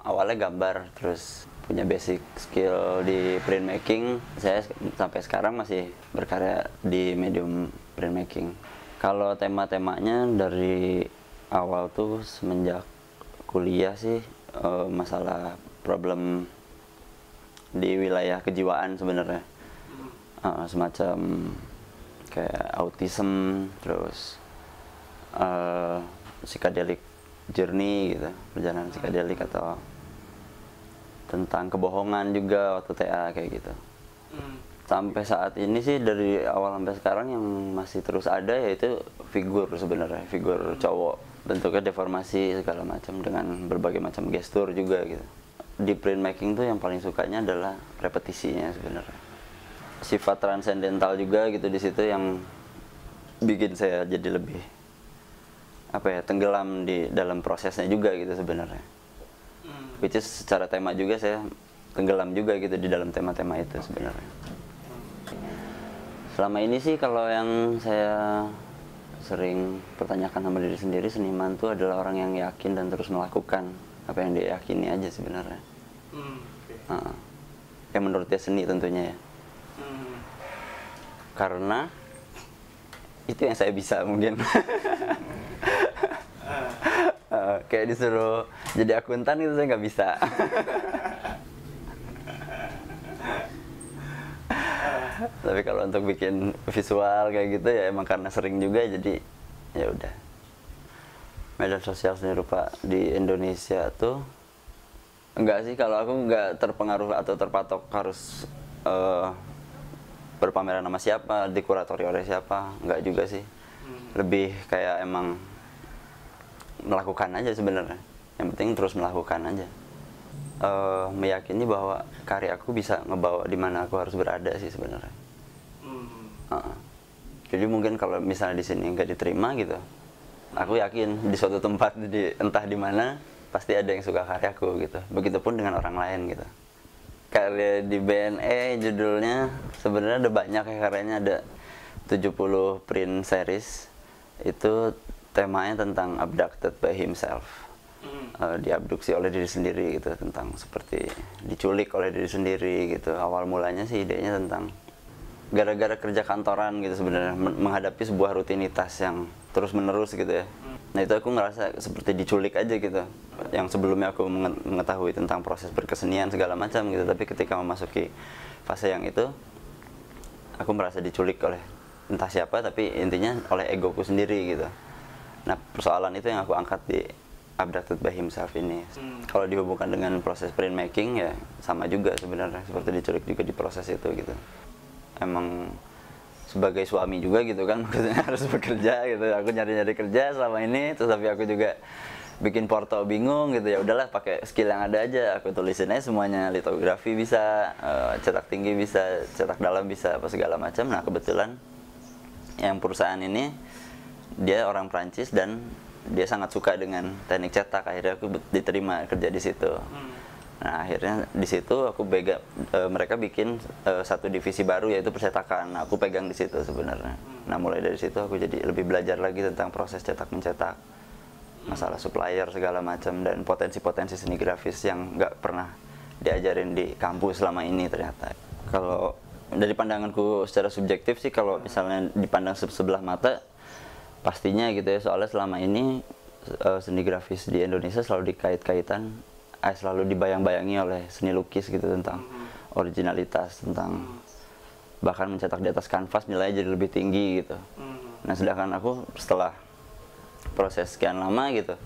awalnya gambar, terus punya basic skill di printmaking. Saya sampai sekarang masih berkarya di medium printmaking. Kalau tema-temanya dari awal tuh semenjak kuliah sih masalah problem di wilayah kejiwaan sebenarnya. Semacam kayak autism, terus psychedelic journey gitu, perjalanan psikedelik, atau tentang kebohongan juga waktu TA kayak gitu. Sampai saat ini sih dari awal sampai sekarang yang masih terus ada yaitu figur sebenarnya, figur cowok, bentuknya deformasi segala macam dengan berbagai macam gestur juga gitu. Di printmaking tuh yang paling sukanya adalah repetisinya sebenarnya. Sifat transendental juga gitu di situ yang bikin saya jadi lebih tenggelam di dalam prosesnya juga gitu sebenarnya. Which is secara tema juga saya tenggelam juga gitu di dalam tema-tema itu sebenarnya. Selama ini sih kalau yang saya sering pertanyakan sama diri sendiri, seniman tuh adalah orang yang yakin dan terus melakukan apa yang dia yakini aja sebenarnya. Yang menurut dia seni tentunya ya. Karena itu yang saya bisa mungkin. Kayak disuruh jadi akuntan gitu saya nggak bisa. Tapi kalau untuk bikin visual kayak gitu ya emang karena sering juga, jadi ya udah. Media sosial seni rupa di Indonesia tuh enggak sih, kalau aku nggak terpengaruh atau terpatok harus berpameran sama siapa, dikuratori oleh siapa, enggak juga sih. Lebih kayak emang melakukan aja sebenarnya. Yang penting terus melakukan aja. Meyakini bahwa karya aku bisa ngebawa di mana aku harus berada sih sebenarnya. Jadi mungkin kalau misalnya di sini nggak diterima gitu, aku yakin di suatu tempat entah di mana pasti ada yang suka karyaku gitu. Begitupun dengan orang lain gitu. Karya di BNE judulnya sebenarnya ada banyak ya, karyanya ada 70 print series. Itu temanya tentang abducted by himself. Diabduksi oleh diri sendiri gitu, tentang seperti diculik oleh diri sendiri gitu. Awal mulanya sih idenya tentang gara-gara kerja kantoran gitu sebenarnya, menghadapi sebuah rutinitas yang terus menerus gitu ya. Nah itu aku ngerasa seperti diculik aja gitu. Yang sebelumnya aku mengetahui tentang proses berkesenian segala macam gitu, tapi ketika memasuki fase yang itu, aku merasa diculik oleh entah siapa, tapi intinya oleh egoku sendiri gitu. Nah persoalan itu yang aku angkat di Abducted by Himself ini. Kalau dihubungkan dengan proses printmaking ya sama juga sebenarnya, seperti diculik juga di proses itu gitu. Emang sebagai suami juga gitu kan, maksudnya harus bekerja gitu. Aku nyari-nyari kerja selama ini, terus tapi aku juga bikin porto bingung gitu. Ya udahlah pakai skill yang ada aja, aku tulisin aja semuanya, litografi bisa, cetak tinggi bisa, cetak dalam bisa, apa segala macam. Nah kebetulan yang perusahaan ini dia orang Prancis dan dia sangat suka dengan teknik cetak, akhirnya aku diterima kerja di situ. Nah akhirnya di situ aku mereka bikin satu divisi baru yaitu percetakan. Nah, aku pegang di situ sebenarnya. Nah mulai dari situ aku jadi lebih belajar lagi tentang proses cetak mencetak, masalah supplier segala macam, dan potensi-potensi seni grafis yang nggak pernah diajarin di kampus selama ini ternyata. Kalau dari pandanganku secara subjektif sih, kalau misalnya dipandang sebelah mata, pastinya gitu ya, soalnya selama ini seni grafis di Indonesia selalu dikait-kaitan, selalu dibayang-bayangi oleh seni lukis gitu, tentang originalitas, tentang bahkan mencetak di atas kanvas nilainya jadi lebih tinggi gitu. Nah sedangkan aku setelah proses sekian lama gitu,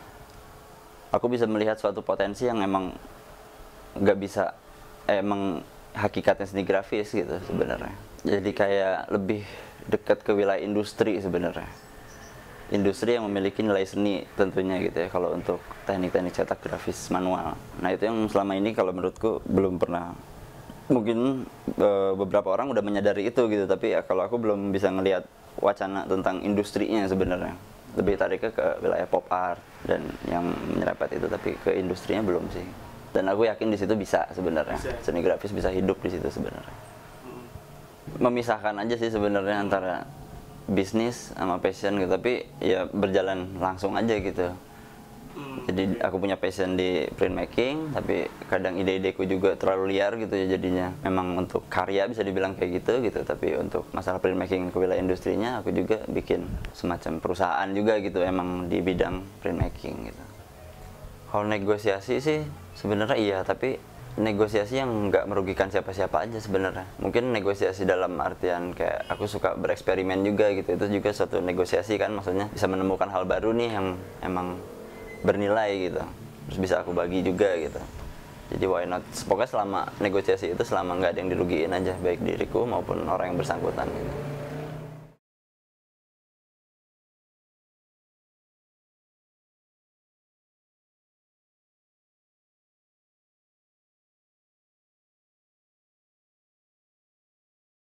aku bisa melihat suatu potensi yang emang nggak bisa, emang hakikatnya seni grafis gitu sebenarnya. Jadi kayak lebih dekat ke wilayah industri sebenarnya. Industri yang memiliki nilai seni tentunya gitu ya, kalau untuk teknik-teknik cetak grafis manual. Nah itu yang selama ini kalau menurutku belum pernah, mungkin beberapa orang udah menyadari itu gitu, tapi ya kalau aku belum bisa ngelihat wacana tentang industrinya sebenarnya. Lebih tariknya ke wilayah pop art dan yang menyerempet itu, tapi ke industrinya belum sih. Dan aku yakin di situ bisa sebenarnya, seni grafis bisa hidup di situ sebenarnya. Memisahkan aja sih sebenarnya antara bisnis sama passion gitu, tapi ya berjalan langsung aja gitu. Jadi aku punya passion di printmaking, tapi kadang ide-ideku juga terlalu liar gitu ya jadinya. Memang untuk karya bisa dibilang kayak gitu, tapi untuk masalah printmaking ke wilayah industrinya aku juga bikin semacam perusahaan juga gitu emang di bidang printmaking gitu. Kalau negosiasi sih sebenarnya iya, tapi negosiasi yang nggak merugikan siapa-siapa aja sebenarnya. Mungkin negosiasi dalam artian kayak aku suka bereksperimen juga gitu, itu juga suatu negosiasi kan, maksudnya bisa menemukan hal baru nih yang emang bernilai gitu, terus bisa aku bagi juga gitu. Jadi why not, pokoknya selama negosiasi itu selama nggak ada yang dirugiin aja, baik diriku maupun orang yang bersangkutan gitu.